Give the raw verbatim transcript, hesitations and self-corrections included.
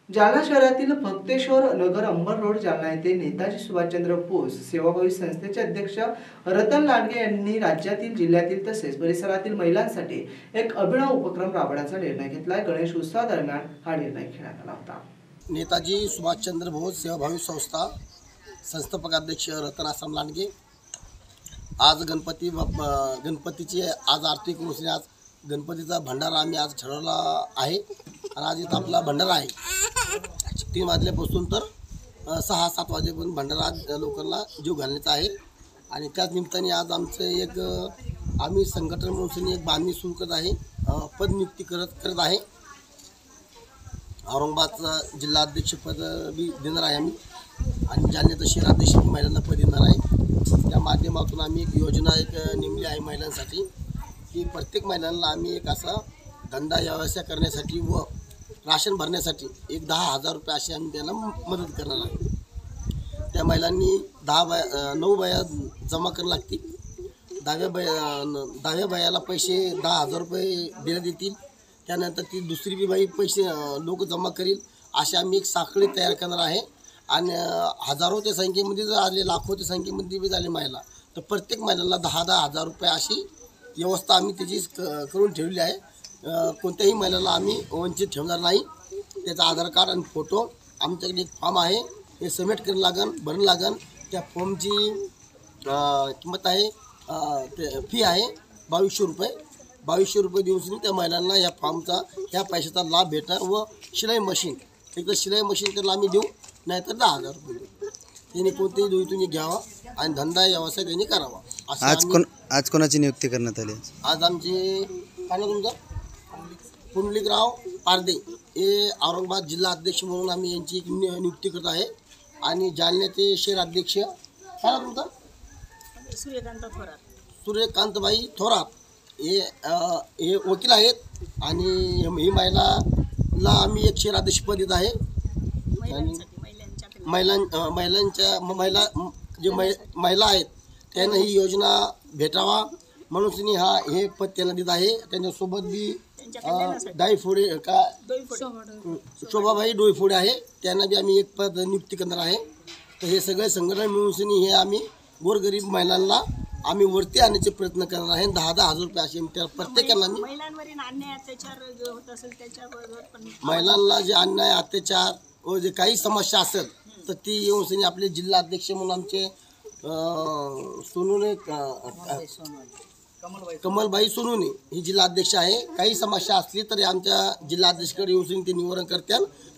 जालना शहरातील भक्तेश्वर नगर अंबर रोड जालना येथे नेताजी सुभाषचंद्र बोस सेवाभावी संस्थेचे अध्यक्ष रतन लांडगे यांनी राज्यातील जिल्ह्यातील तसेच परिसरातील महिलांसाठी एक अभिनव उपक्रम राबवण्याचा निर्णय घेतलाय। गणेश उत्सवादरम्यान हा निर्णय घेण्यात आला होता। नेताजी सुभाषचंद्र बोस सेवाभावी संस्था संस्थापक अध्यक्ष रतन आसाम लांडगे आज गणपती गणपतीची आज आरती करून आज गणपतीचा भंडारा आम्ही आज ठरवला आहे आणि आज इथं आपला भंडारा आहे। तीन वाजल्यापासून तर सहा सात वाजेपर्यंत भंडारा लोकांना जीव घालण्याचा आहे आणि त्याच निमित्ताने आज आमचं एक आम्ही संघटन म्हणून एक बांधणी सुरू करत आहे, पदनियुक्ती करत करत आहे। औरंगाबादचा जिल्हा अध्यक्षपद बी देणार आहे आम्ही आणि जालन्याचं शहराध्यक्ष महिलांना पद देणार आहे। त्या माध्यमातून आम्ही एक योजना एक नेमली आहे महिलांसाठी की प्रत्येक महिलांना आम्ही एक असा धंदा व्यवसाय करण्यासाठी व राशन भरण्यासाठी एक दहा हजार रुपये अशी आम्ही त्यांना मदत करणार आहे। त्या महिलांनी दहा बाया नऊ बाया जमा करायला लागतील। दहाव्या बाया दहाव्या बायाला पैसे दहा हजार रुपये देण्यात येतील। त्यानंतर ती दुसरी बी बाई पैसे लोक जमा करील अशी आम्ही एक साखळी तयार करणार आहे आणि हजारोच्या संख्येमध्ये जर आले लाखोच्या संख्येमध्ये बी झाले महिला तर प्रत्येक महिलांना दहा दहा हजार रुपये अशी व्यवस्था आम्ही त्याची करून ठेवली आहे। कोणत्याही महिलाला आम्ही वंचित ठेवणार नाही। त्याचा आधार कार्ड आणि फोटो आमच्याकडे एक फॉर्म आहे, हे सबमिट करायला लागन भरायला लागन। त्या फॉर्मची किंमत आहे ते फी आहे बावीसशे रुपये बावीसशे रुपये देऊन त्या महिलांना या फॉर्मचा ह्या पैशाचा लाभ भेटणार व शिलाई मशीन एकदा शिलाई मशीन त्याला आम्ही देऊ नाहीतर दहा हजार रुपये देऊ। त्यांनी कोणत्याही दोघीतून घ्यावा आणि धंदा व्यवसाय त्यांनी करावा। आज कोण आज कोणाची नियुक्ती करण्यात आली? आज आमचे काय ना तुमचं पुंडलिकराव पारदे हे औरंगाबाद जिल्हा अध्यक्ष म्हणून आम्ही यांची एक नियुक्ती करत आहे आणि जालन्याचे शहर अध्यक्ष काय ना तुमचं सूर्यकांत थोरात सूर्यकांतबाई थोरात हे हे वकील आहेत आणि ही महिलाला आम्ही एक शहर अध्यक्षपद देत आहे आणि महिलां महिलांच्या महिला जे महिला आहेत त्यांना ही योजना भेटावा म्हणून त्यांनी हा हे पद त्यांना देत आहे। त्यांच्यासोबत बी डायफोडे का शोभाबाई डोईफोडे आहे त्यांना बी आम्ही एक पद नियुक्ती करणार आहे। तर हे सगळे संघटन मिळून हे आम्ही गोरगरीब महिलांना आम्ही वरती आणण्याचे प्रयत्न करणार आहे। दहा दहा हजार रुपये असे त्या प्रत्येकाला आम्ही महिलांना जे अन्याय अत्याचार व जे काही समस्या असेल तर ती येऊन आपले जिल्हा अध्यक्ष म्हणून आमचे सोनूने कमलबाई सोनूने ही जिल्हा अध्यक्ष आहे। काही समस्या असली तरी आमच्या जिल्हा अध्यक्षकडे येऊन ते निवारण करतात